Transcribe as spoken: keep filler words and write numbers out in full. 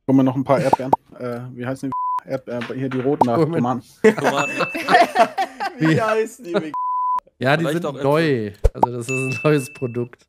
Wollen wir noch ein paar Erdbeeren? Äh, wie heißen die? Erdbeeren, hier die roten da, Tomaten. Tomaten. Wie heißen die? Ja, die Vielleicht sind auch neu. Also das ist ein neues Produkt.